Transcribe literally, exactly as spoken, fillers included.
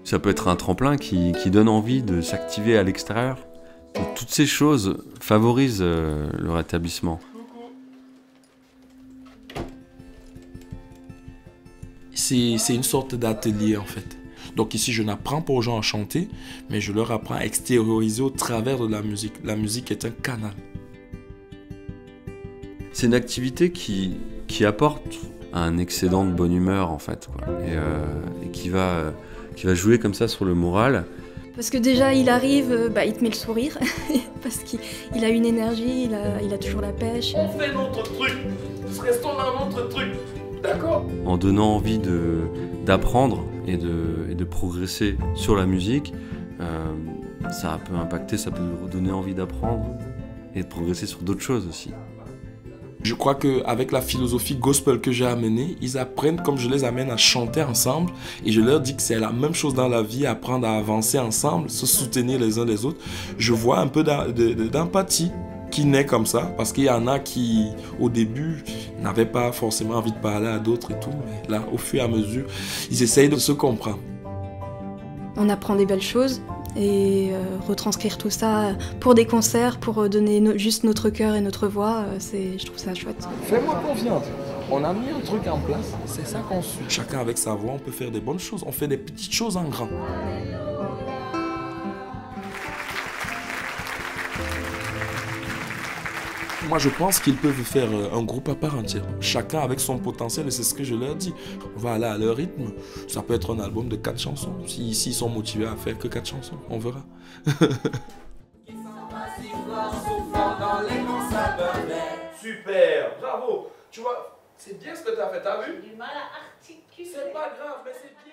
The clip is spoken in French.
Ça peut être un tremplin qui, qui donne envie de s'activer à l'extérieur. Toutes ces choses favorisent euh, le rétablissement. C'est une sorte d'atelier en fait. Donc ici, je n'apprends pas aux gens à chanter, mais je leur apprends à extérioriser au travers de la musique. La musique est un canal. C'est une activité qui, qui apporte un excédent de bonne humeur en fait, quoi. Et, euh, et qui, va, euh, qui va jouer comme ça sur le moral. Parce que déjà, il arrive, bah, il te met le sourire, parce qu'il a une énergie, il a, il a toujours la pêche. On fait notre truc, restons dans notre truc, d'accord? En donnant envie d'apprendre et de, et de progresser sur la musique, euh, ça peut impacter, ça peut donner envie d'apprendre et de progresser sur d'autres choses aussi. Je crois qu'avec la philosophie gospel que j'ai amenée, ils apprennent comme je les amène à chanter ensemble et je leur dis que c'est la même chose dans la vie, apprendre à avancer ensemble, se soutenir les uns les autres. Je vois un peu d'empathie qui naît comme ça parce qu'il y en a qui, au début, n'avaient pas forcément envie de parler à d'autres et tout, mais là, au fur et à mesure, ils essayent de se comprendre. On apprend des belles choses. Et euh, retranscrire tout ça pour des concerts, pour donner no juste notre cœur et notre voix, euh, je trouve ça chouette. Fais-moi confiance, on a mis un truc en place, c'est ça qu'on suit. Chacun avec sa voix, on peut faire des bonnes choses, on fait des petites choses en grand. Moi, je pense qu'ils peuvent faire un groupe à part entière. Chacun avec son potentiel, et c'est ce que je leur dis. On va aller à leur rythme. Ça peut être un album de quatre chansons. S'ils si, si sont motivés à faire que quatre chansons, on verra. Super, bravo. Tu vois, c'est bien ce que tu as fait, t'as vu? J'ai du mal à articuler. C'est pas grave, mais c'est bien.